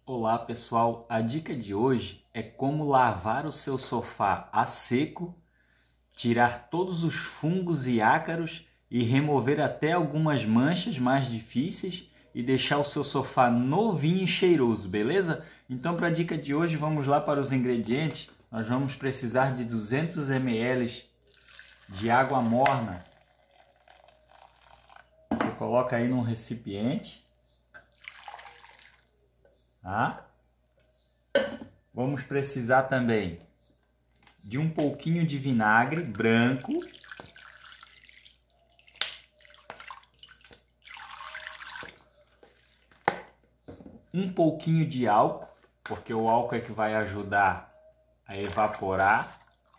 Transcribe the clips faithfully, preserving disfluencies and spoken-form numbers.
Olá pessoal, a dica de hoje é como lavar o seu sofá a seco, tirar todos os fungos e ácaros e remover até algumas manchas mais difíceis e deixar o seu sofá novinho e cheiroso, beleza? Então para a dica de hoje vamos lá para os ingredientes. Nós vamos precisar de duzentos mililitros de água morna. Você coloca aí num recipiente. Tá? Vamos precisar também de um pouquinho de vinagre branco, um pouquinho de álcool, porque o álcool é que vai ajudar a evaporar,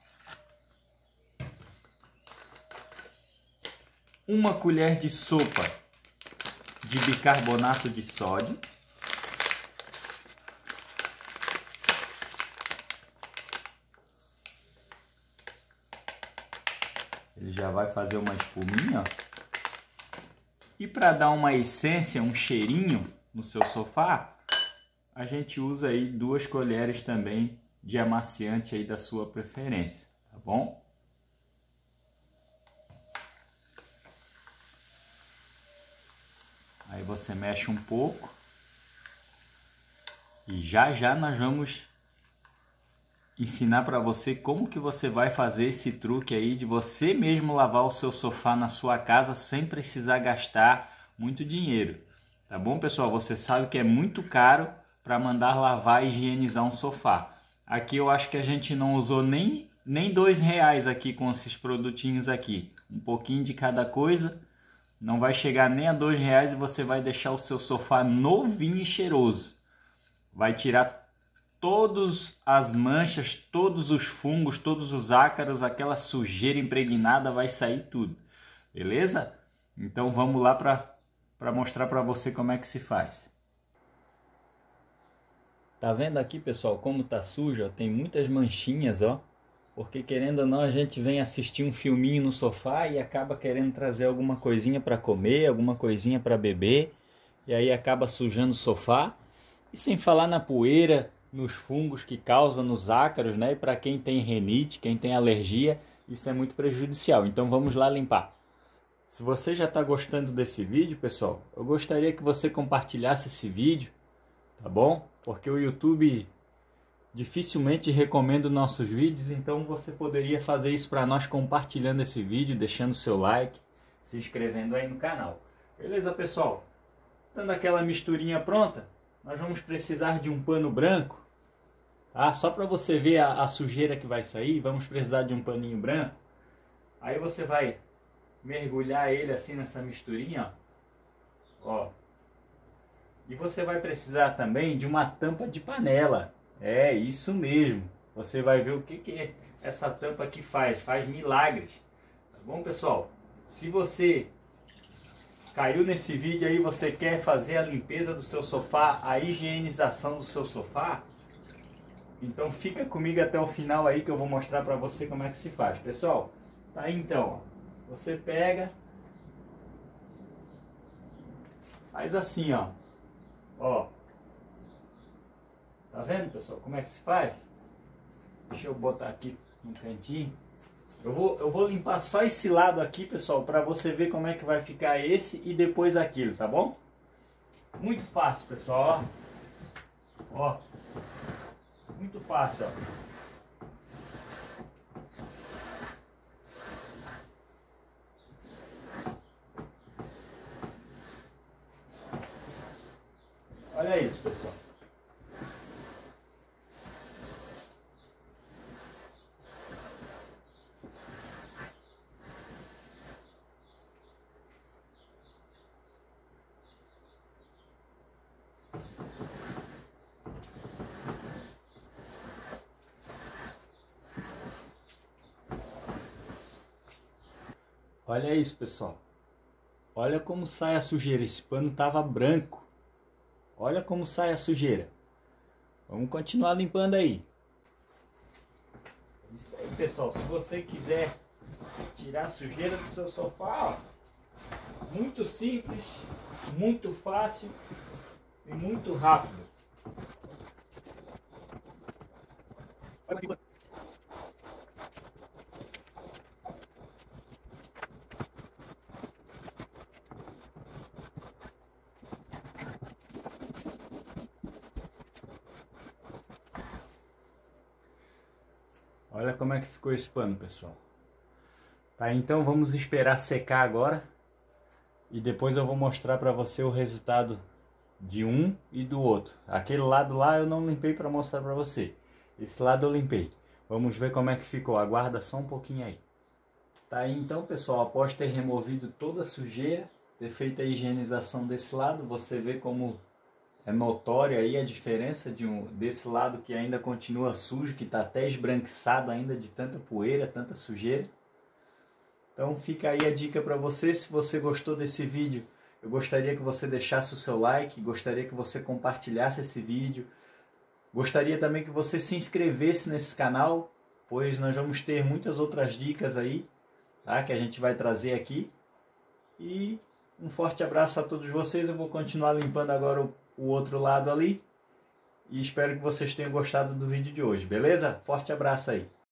uma colher de sopa de bicarbonato de sódio, ele já vai fazer uma espuminha, ó. E para dar uma essência, um cheirinho no seu sofá, a gente usa aí duas colheres também de amaciante aí da sua preferência, tá bom? Aí você mexe um pouco e já já nós vamos ensinar para você como que você vai fazer esse truque aí de você mesmo lavar o seu sofá na sua casa sem precisar gastar muito dinheiro. Tá bom, pessoal? Você sabe que é muito caro para mandar lavar e higienizar um sofá. Aqui eu acho que a gente não usou nem, nem dois reais aqui com esses produtinhos aqui. Um pouquinho de cada coisa. Não vai chegar nem a dois reais e você vai deixar o seu sofá novinho e cheiroso. Vai tirar todas as manchas, todos os fungos, todos os ácaros, aquela sujeira impregnada, vai sair tudo. Beleza? Então vamos lá para para mostrar para você como é que se faz. Tá vendo aqui, pessoal, como tá sujo? Ó? Tem muitas manchinhas, ó. Porque querendo ou não, a gente vem assistir um filminho no sofá e acaba querendo trazer alguma coisinha para comer, alguma coisinha para beber, e aí acaba sujando o sofá. E sem falar na poeira, nos fungos que causam, nos ácaros, né? E para quem tem rinite, quem tem alergia, isso é muito prejudicial. Então vamos lá limpar. Se você já está gostando desse vídeo, pessoal, eu gostaria que você compartilhasse esse vídeo, tá bom? Porque o YouTube dificilmente recomenda nossos vídeos, então você poderia fazer isso para nós compartilhando esse vídeo, deixando seu like, se inscrevendo aí no canal. Beleza, pessoal? Tendo aquela misturinha pronta, nós vamos precisar de um pano branco, tá? Só para você ver a, a sujeira que vai sair, vamos precisar de um paninho branco. Aí você vai mergulhar ele assim nessa misturinha, ó. Ó. E você vai precisar também de uma tampa de panela. É isso mesmo. Você vai ver o que que essa tampa aqui faz. Faz milagres. Tá bom, pessoal? Se você caiu nesse vídeo aí, você quer fazer a limpeza do seu sofá, a higienização do seu sofá, então fica comigo até o final aí que eu vou mostrar para você como é que se faz. Pessoal, tá aí então, ó. Você pega, faz assim, ó. Ó. Tá vendo, pessoal, como é que se faz? Deixa eu botar aqui no cantinho. Eu vou, eu vou limpar só esse lado aqui, pessoal, para você ver como é que vai ficar esse e depois aquilo, tá bom? Muito fácil, pessoal, ó. Ó. Muito fácil, ó. Olha isso, pessoal. Olha isso, pessoal. Olha como sai a sujeira. Esse pano tava branco. Olha como sai a sujeira. Vamos continuar limpando aí. Isso aí, pessoal. Se você quiser tirar a sujeira do seu sofá, ó, muito simples, muito fácil e muito rápido. Olha como é que ficou esse pano, pessoal. Tá, então vamos esperar secar agora. E depois eu vou mostrar para você o resultado de um e do outro. Aquele lado lá eu não limpei para mostrar para você. Esse lado eu limpei. Vamos ver como é que ficou. Aguarda só um pouquinho aí. Tá aí então, pessoal, após ter removido toda a sujeira, ter feito a higienização desse lado, você vê como é notória aí a diferença de um, desse lado que ainda continua sujo, que está até esbranquiçado ainda de tanta poeira, tanta sujeira. Então fica aí a dica para você. Se você gostou desse vídeo, eu gostaria que você deixasse o seu like, gostaria que você compartilhasse esse vídeo. Gostaria também que você se inscrevesse nesse canal, pois nós vamos ter muitas outras dicas aí, tá, que a gente vai trazer aqui. E um forte abraço a todos vocês. Eu vou continuar limpando agora o, o outro lado ali. E espero que vocês tenham gostado do vídeo de hoje, beleza? Forte abraço aí.